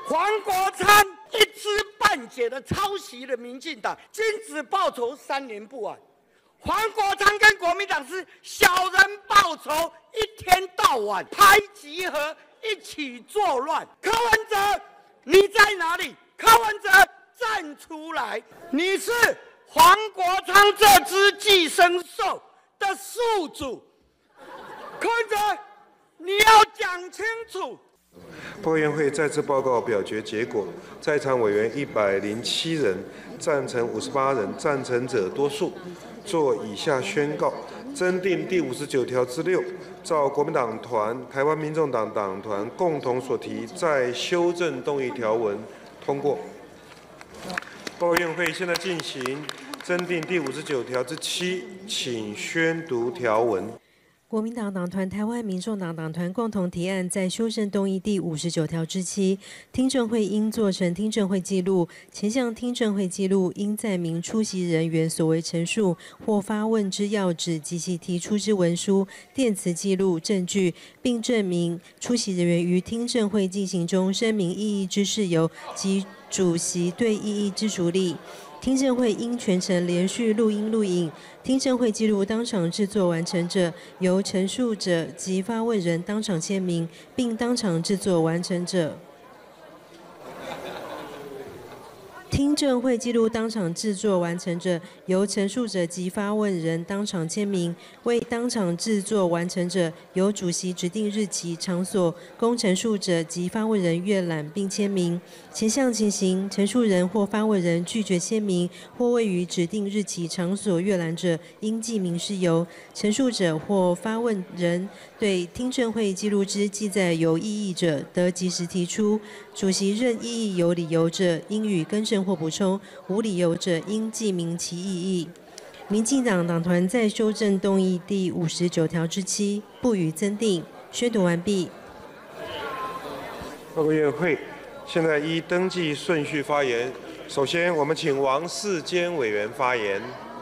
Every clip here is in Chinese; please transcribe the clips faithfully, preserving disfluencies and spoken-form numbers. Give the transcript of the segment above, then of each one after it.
黄国昌一知半解的抄袭了民进党，君子报仇，三年不晚。黄国昌跟国民党是小人报仇，一天到晚拍集合，一起作乱。柯文哲，你在哪里？柯文哲站出来！你是黄国昌这只寄生兽的宿主，柯文哲，你要讲清楚。 报院会再次报告表决结果，在场委员一百零七人，赞成五十八人，赞成者多数。做以下宣告：增订第五十九条之六，照国民党团、台湾民众党党团共同所提，再修正动议条文，通过。报院会现在进行增订第五十九条之七，请宣读条文。 国民党党团、台湾民众党党团共同提案，在修正动议第五十九条之七，听证会应做成听证会记录，前项听证会记录应载明出席人员所为陈述或发问之要旨及其提出之文书、电磁记录证据，并证明出席人员于听证会进行中声明异议之事由及主席对异议之处理。 听证会应全程连续录音录影，听证会记录当场制作完成者，由陈述者及发问人当场签名，并当场制作完成者。 听证会记录当场制作完成者，由陈述者及发问人当场签名；为当场制作完成者，由主席指定日期、场所，供陈述者及发问人阅览并签名。前项情形，陈述人或发问人拒绝签名或未于指定日期、场所阅览者，应记明事由。陈述者或发问人对听证会记录之记载有异议者，得及时提出。主席认异议有理由者，应予更正 或补充，无理由者应记明其异议。民进党党团在修正动议第五十九条之七，不予增订。宣读完毕。 报告院会，现在依登记顺序发言。首先，我们请王世坚委员发言。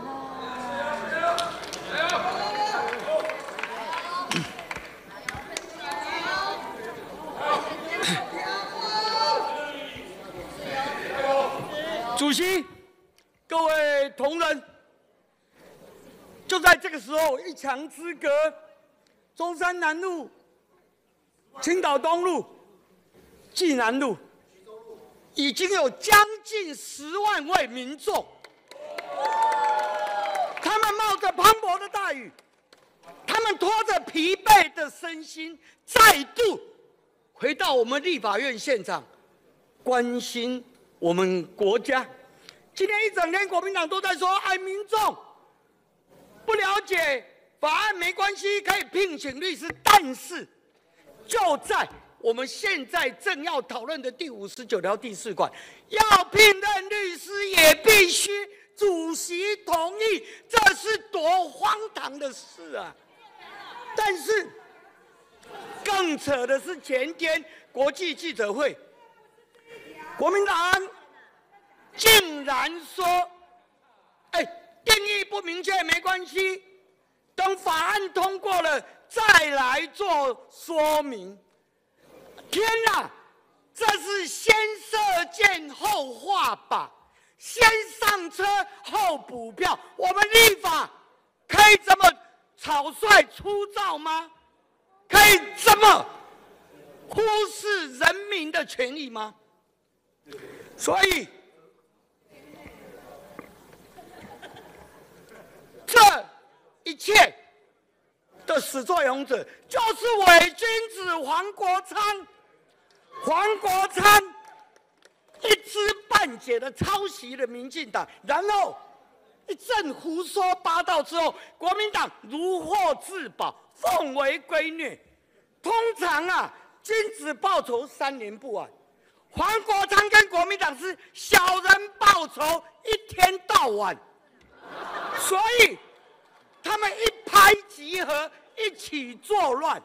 主席，各位同仁，就在这个时候，一墙之隔，中山南路、青岛东路、济南路，已经有将近十万位民众，他们冒着磅礴的大雨，他们拖着疲惫的身心，再度回到我们立法院现场，关心 我们国家今天一整天，国民党都在说爱民众，不了解法案没关系，可以聘请律师。但是，就在我们现在正要讨论的第五十九条第四款，要聘任律师也必须主席同意，这是多荒唐的事啊！但是，更扯的是前天国际记者会，国民党 竟然说：“哎，定义不明确没关系，等法案通过了再来做说明。”天哪，这是先射箭后画靶，先上车后补票。我们立法可以这么草率粗糙吗？可以这么忽视人民的权益吗？所以， 这一切的始作俑者就是伪君子黄国昌。黄国昌一知半解的抄袭了民进党，然后一阵胡说八道之后，国民党如获至宝，奉为圭臬。通常啊，君子报仇，三年不晚。黄国昌跟国民党是小人报仇，一天到晚。 所以，他们一拍即合，一起作乱。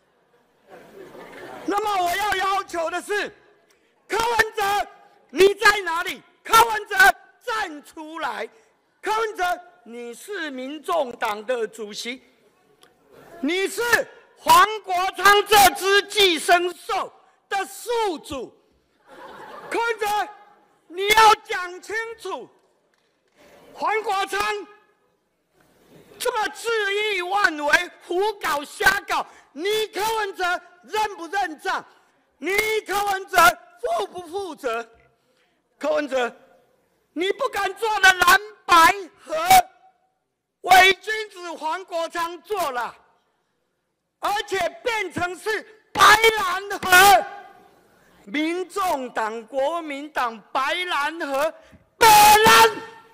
那么，我要要求的是，柯文哲，你在哪里？柯文哲站出来！柯文哲，你是民众党的主席，你是黄国昌这只寄生兽的宿主， 柯文哲，你要讲清楚，黄国昌这么恣意妄为、胡搞瞎搞，你柯文哲认不认账？你柯文哲负不负责？柯文哲，你不敢做的蓝白合，伪君子黄国昌做了，而且变成是白蓝合。民众党、国民党、白蓝合，白蓝。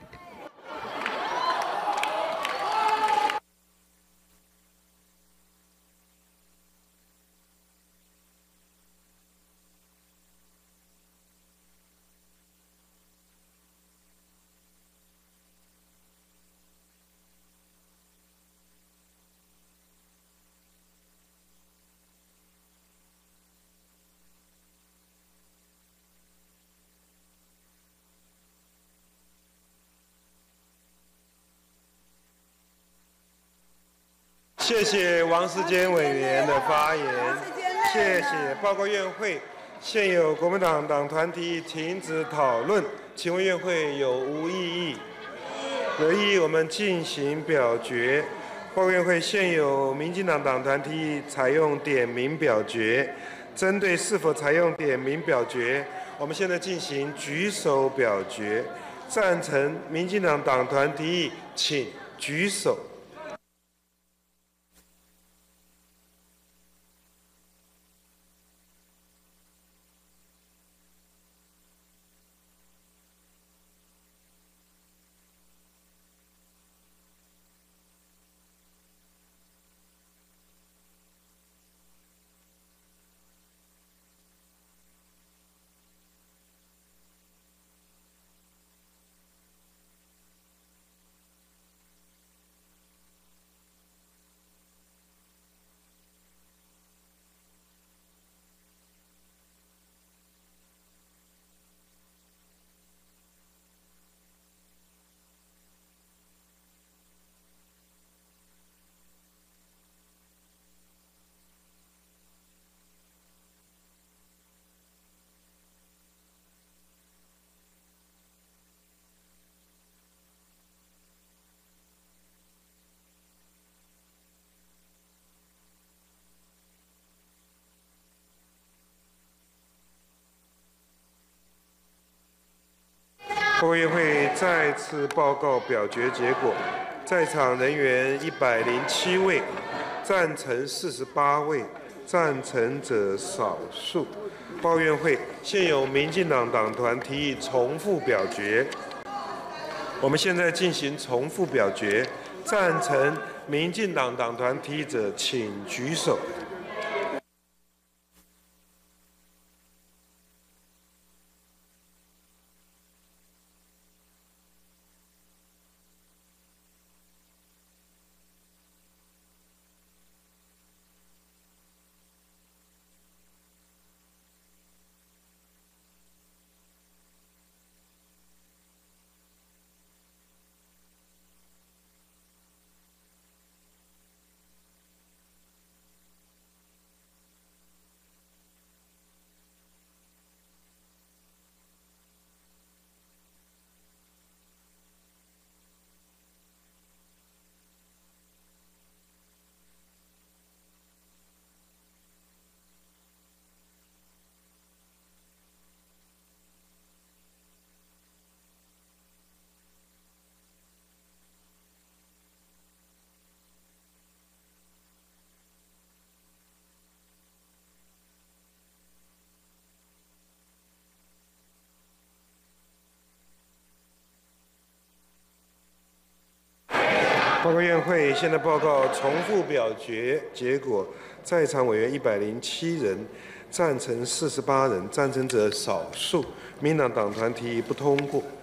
谢谢王世坚委员的发言，谢谢。报告院会，现有国民党党团提议停止讨论，请问院会有无异议？有异议，我们进行表决。报告院会，现有民进党党团提议采用点名表决，针对是否采用点名表决，我们现在进行举手表决。赞成民进党党团提议，请举手。报告院会再次报告表决结果，在场人员一百零七位，赞成四十八位，赞成者少数。报告院会现有民进党党团提议重复表决，我们现在进行重复表决。赞成民进党党团提议者，请举手。报告院会现在报告重复表决结果，在场委员一百零七人，赞成四十八人，赞成者少数。民党党团提议不通过。